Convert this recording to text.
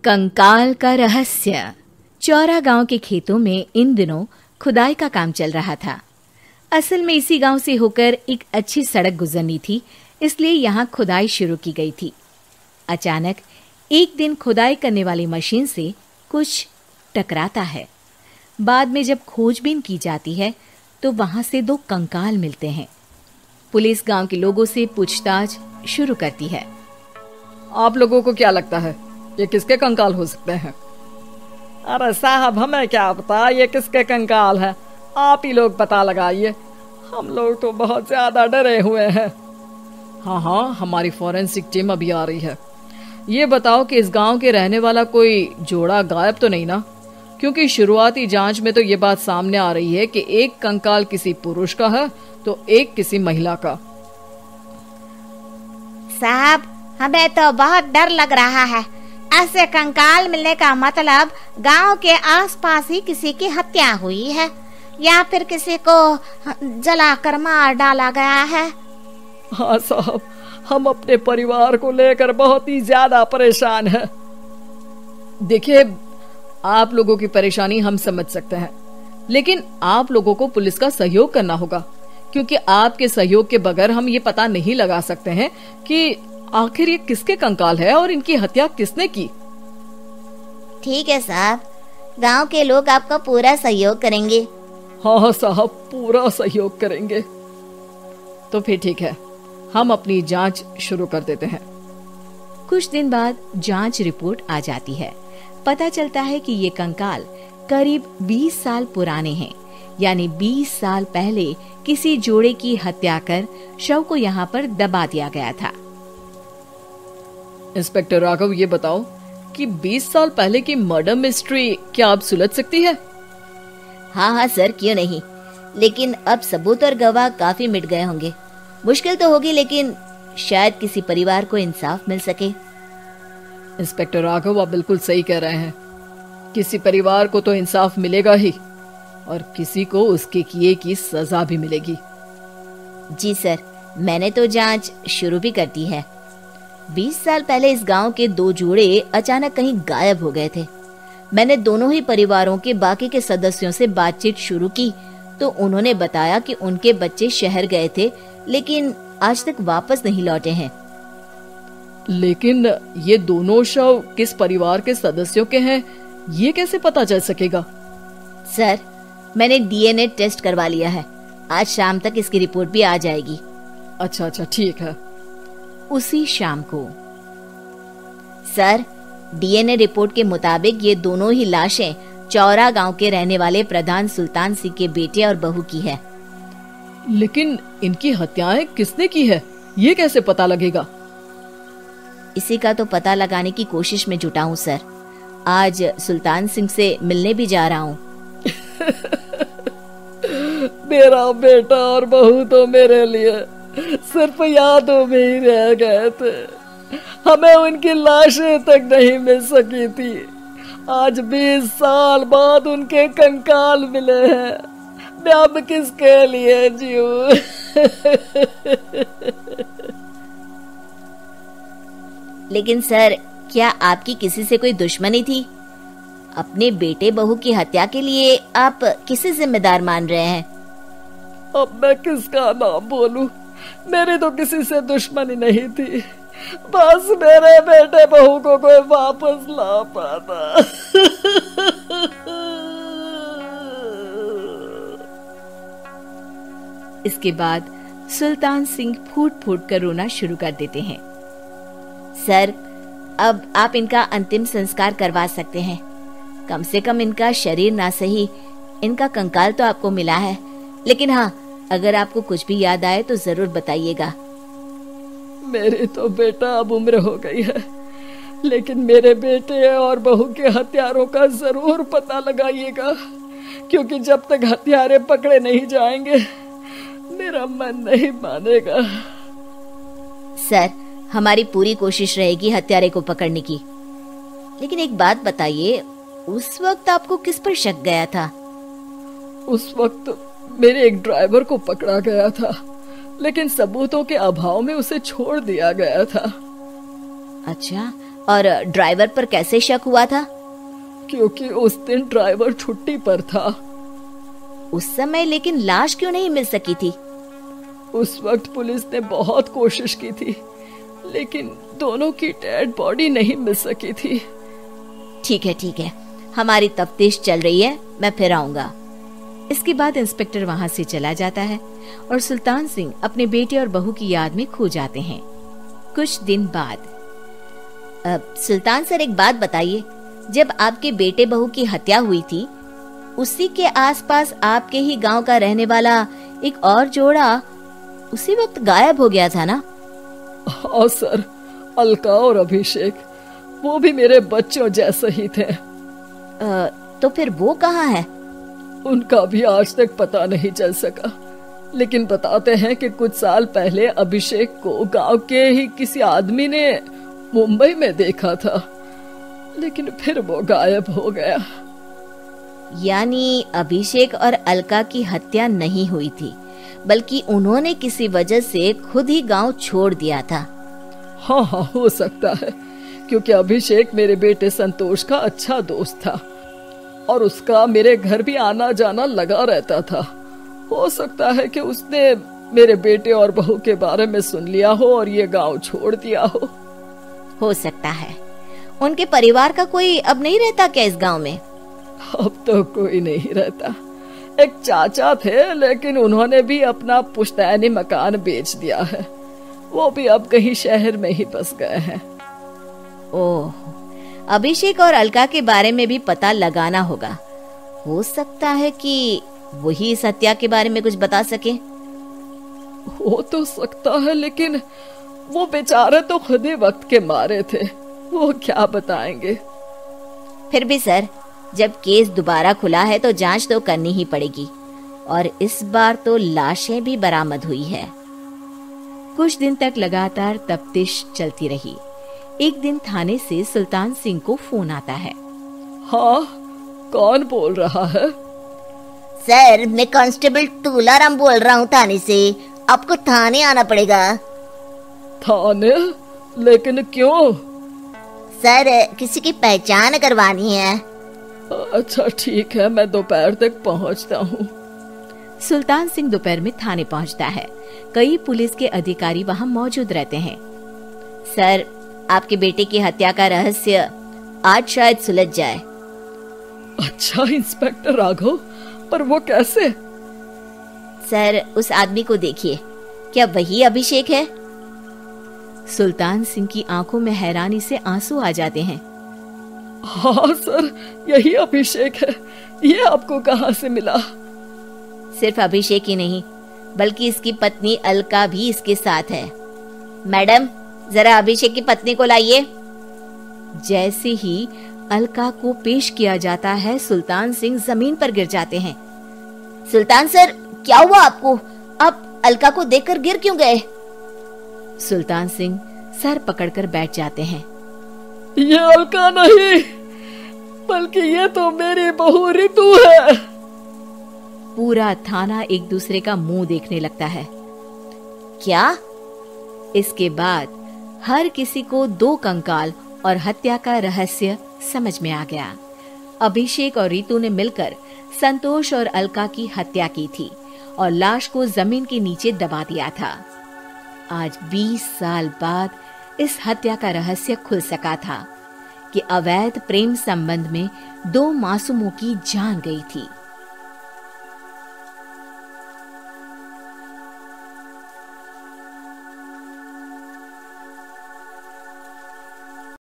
कंकाल का रहस्य। चौरा गांव के खेतों में इन दिनों खुदाई का काम चल रहा था। असल में इसी गांव से होकर एक अच्छी सड़क गुजरनी थी, इसलिए यहाँ खुदाई शुरू की गई थी। अचानक एक दिन खुदाई करने वाली मशीन से कुछ टकराता है। बाद में जब खोजबीन की जाती है तो वहां से 2 कंकाल मिलते हैं। पुलिस गांव के लोगों से पूछताछ शुरू करती है। आप लोगों को क्या लगता है ये किसके कंकाल हो सकते हैं? अरे साहब, हमें क्या पता ये किसके कंकाल है, आप ही लोग पता लगाइए। हम लोग तो बहुत ज्यादा डरे हुए हैं। हाँ, हमारी फॉरेंसिक टीम अभी आ रही है। ये बताओ कि इस गांव के रहने वाला कोई जोड़ा गायब तो नहीं ना? क्योंकि शुरुआती जांच में तो ये बात सामने आ रही है कि एक कंकाल किसी पुरुष का है तो एक किसी महिला का। साहब, हमें तो बहुत डर लग रहा है। ऐसे कंकाल मिलने का मतलब गांव के आसपास ही किसी की हत्या हुई है या फिर किसी को जलाकर मार डाला गया है। हाँ साहब, हम अपने परिवार को लेकर बहुत ही ज्यादा परेशान हैं। देखिए, आप लोगों की परेशानी हम समझ सकते हैं, लेकिन आप लोगों को पुलिस का सहयोग करना होगा, क्योंकि आपके सहयोग के बगैर हम ये पता नहीं लगा सकते हैं कि आखिर ये किसके कंकाल है और इनकी हत्या किसने की। ठीक है साहब, गांव के लोग आपका पूरा सहयोग करेंगे। हाँ साहब, पूरा सहयोग करेंगे। तो फिर ठीक है, हम अपनी जांच शुरू कर देते हैं। कुछ दिन बाद जांच रिपोर्ट आ जाती है। पता चलता है कि ये कंकाल करीब 20 साल पुराने हैं, यानी 20 साल पहले किसी जोड़े की हत्या कर शव को यहाँ पर दबा दिया गया था। इंस्पेक्टर राघव, ये बताओ कि 20 साल पहले की मर्डर मिस्ट्री क्या आप सुलझ सकती है? हाँ सर, क्यों नहीं, लेकिन अब सबूत और गवाह काफी मिट गए होंगे। मुश्किल तो होगी, लेकिन शायद किसी परिवार को इंसाफ मिल सके। इंस्पेक्टर राघव, आप बिल्कुल सही कह रहे हैं। किसी परिवार को तो इंसाफ मिलेगा ही और किसी को उसके किए की सजा भी मिलेगी। जी सर, मैंने तो जांच शुरू भी कर दी है। 20 साल पहले इस गांव के 2 जोड़े अचानक कहीं गायब हो गए थे। मैंने दोनों ही परिवारों के बाकी के सदस्यों से बातचीत शुरू की तो उन्होंने बताया कि उनके बच्चे शहर गए थे, लेकिन आज तक वापस नहीं लौटे हैं। लेकिन ये दोनों शव किस परिवार के सदस्यों के हैं, ये कैसे पता चल सकेगा? सर, मैंने डीएनए टेस्ट करवा लिया है। आज शाम तक इसकी रिपोर्ट भी आ जाएगी। अच्छा, ठीक है। उसी शाम को सर, डीएनए रिपोर्ट के मुताबिक ये दोनों ही लाशें चौरा गांव के रहने वाले प्रधान सुल्तान सिंह के बेटे और बहू की है। लेकिन इनकी हत्याएं किसने की है, ये कैसे पता लगेगा? इसी का तो पता लगाने की कोशिश में जुटा हूँ सर। आज सुल्तान सिंह से मिलने भी जा रहा हूँ। मेरा बेटा और बहू तो मेरे लिए सिर्फ यादों में ही रह गए थे। हमें उनकी लाशें तक नहीं मिल सकी थी। आज 20 साल बाद उनके कंकाल मिले हैं। मैं अब किसके लिए जीऊं? लेकिन सर, क्या आपकी किसी से कोई दुश्मनी थी? अपने बेटे बहू की हत्या के लिए आप किसे जिम्मेदार मान रहे हैं? अब मैं किसका नाम बोलूं? मेरी तो किसी से दुश्मनी नहीं थी, बस मेरे बेटे बहू को कोई वापस ला पाता। इसके बाद सुल्तान सिंह फूट फूट कर रोना शुरू कर देते हैं। सर, अब आप इनका अंतिम संस्कार करवा सकते हैं। कम से कम इनका शरीर ना सही, इनका कंकाल तो आपको मिला है। लेकिन हाँ, अगर आपको कुछ भी याद आए तो जरूर बताइएगा। मेरी तो बेटा अब उम्र हो गई है, लेकिन मेरे बेटे और बहू के हत्यारों का जरूर पता लगाइएगा, क्योंकि जब तक हत्यारे पकड़े नहीं जाएंगे मेरा मन नहीं मानेगा। सर, हमारी पूरी कोशिश रहेगी हत्यारे को पकड़ने की। लेकिन एक बात बताइए, उस वक्त आपको किस पर शक गया था? उस वक्त मेरे एक ड्राइवर को पकड़ा गया था, लेकिन सबूतों के अभाव में उसे छोड़ दिया गया था। अच्छा, और ड्राइवर पर कैसे शक हुआ था? क्योंकि उस दिन ड्राइवर छुट्टी पर था। उस समय लेकिन लाश क्यों नहीं मिल सकी थी? उस वक्त पुलिस ने बहुत कोशिश की थी, लेकिन दोनों की डेड बॉडी नहीं मिल सकी थी। ठीक है, हमारी तफ्तीश चल रही है, मैं फिर आऊंगा। इसके बाद इंस्पेक्टर वहां से चला जाता है और सुल्तान सिंह अपने बेटे और बहू की याद में खो जाते हैं। कुछ दिन बाद सुल्तान सर, एक बात बताइए, जब आपके बेटे बहू की हत्या हुई थी, उसी के आसपास आपके ही गांव का रहने वाला एक और जोड़ा उसी वक्त गायब हो गया था ना? हाँ सर, अलका और अभिषेक, वो भी मेरे बच्चों जैसे ही थे। तो फिर वो कहाँ है? उनका भी आज तक पता नहीं चल सका, लेकिन बताते हैं कि कुछ साल पहले अभिषेक को गांव के ही किसी आदमी ने मुंबई में देखा था, लेकिन फिर वो गायब हो गया। यानी अभिषेक और अलका की हत्या नहीं हुई थी, बल्कि उन्होंने किसी वजह से खुद ही गांव छोड़ दिया था। हाँ, हो सकता है, क्योंकि अभिषेक मेरे बेटे संतोष का अच्छा दोस्त था और उसका मेरे घर भी आना जाना लगा रहता था। हो सकता है कि उसने मेरे बेटे और बहू के बारे में सुन लिया हो और ये गांव छोड़ दिया हो सकता है। उनके परिवार का कोई अब नहीं रहता क्या इस गांव में? अब तो कोई नहीं रहता। एक चाचा थे, लेकिन उन्होंने भी अपना पुश्तैनी मकान बेच दिया है। वो भी अब कहीं शहर में ही बस गए हैं। ओह, अभिषेक और अलका के बारे में भी पता लगाना होगा। हो सकता है कि वही इस हत्या के बारे में कुछ बता सके। हो तो सकता है, लेकिन वो बेचारे तो खुद ही वक्त के मारे थे, वो क्या बताएंगे। फिर भी सर, जब केस दोबारा खुला है तो जांच तो करनी ही पड़ेगी, और इस बार तो लाशें भी बरामद हुई है। कुछ दिन तक लगातार तफ्तीश चलती रही। एक दिन थाने से सुल्तान सिंह को फोन आता है। हाँ, कौन बोल रहा है? सर, मैं कांस्टेबल तुलाराम बोल रहा हूँ थाने से। आपको थाने आना पड़ेगा। थाने? लेकिन क्यों? सर, किसी की पहचान करवानी है। अच्छा ठीक है, मैं दोपहर तक पहुंचता हूँ। सुल्तान सिंह दोपहर में थाने पहुंचता है। कई पुलिस के अधिकारी वहां मौजूद रहते हैं। सर, आपके बेटे की हत्या का रहस्य आज शायद सुलझ जाए। अच्छा इंस्पेक्टर राघव, पर वो कैसे? सर, उस आदमी को देखिए, क्या वही अभिषेक है? सुल्तान सिंह की आंखों में हैरानी से आंसू आ जाते हैं। हाँ सर, यही अभिषेक है। ये आपको कहाँ से मिला? सिर्फ अभिषेक ही नहीं, बल्कि इसकी पत्नी अलका भी इसके साथ है। मैडम, जरा अभिषेक की पत्नी को लाइए। जैसे ही अलका को पेश किया जाता है, सुल्तान सिंह जमीन पर गिर जाते हैं। सुल्तान सर, क्या हुआ आपको? आप अलका को देखकर गिर क्यों गए? सुल्तान सिंह सर पकड़कर बैठ जाते हैं। ये अलका नहीं, बल्कि ये तो मेरी बहू रितु है। पूरा थाना एक दूसरे का मुंह देखने लगता है। क्या? इसके बाद हर किसी को दो कंकाल और हत्या का रहस्य समझ में आ गया। अभिषेक और रितु ने मिलकर संतोष और अलका की हत्या की थी और लाश को जमीन के नीचे दबा दिया था। आज 20 साल बाद इस हत्या का रहस्य खुल सका था कि अवैध प्रेम संबंध में दो मासूमों की जान गई थी।